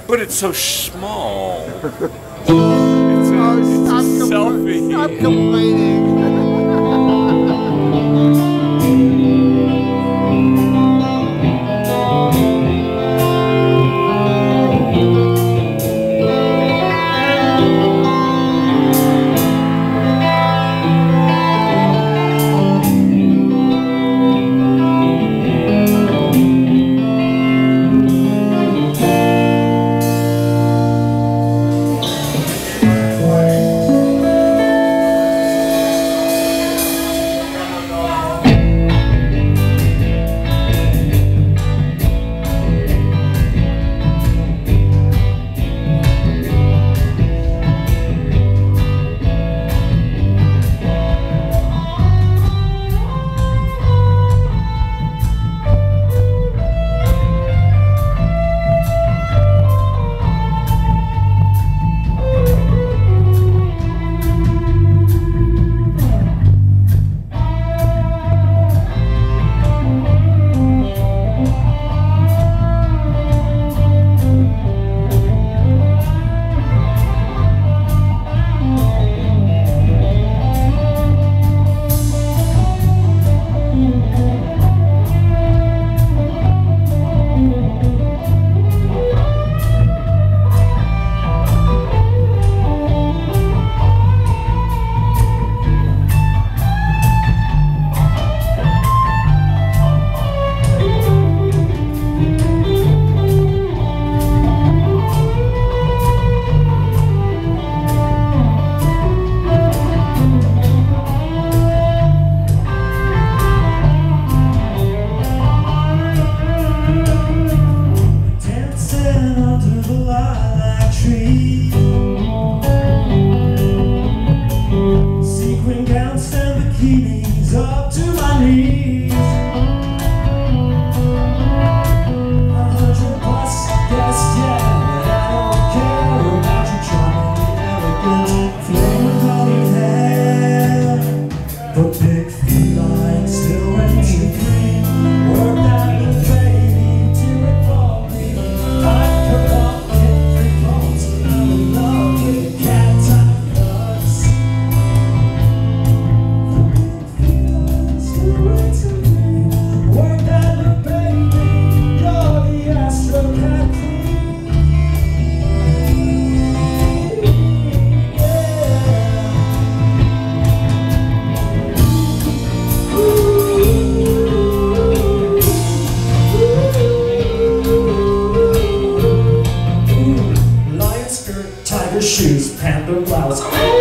But it's so small. It's a selfie. Stop complaining. Sequined gowns and bikinis up to my knees. 100 plus guests, yeah, but I don't care about your charming, elegant, flame-colored hair. The big feline still reigns supreme. Work that little baby till it for me. Like cobalt, kitten, clothes, I'm in love with the katz. Work that little baby, you're the AstroKat Queen. Lion skirt, tiger shoes, panda blouse.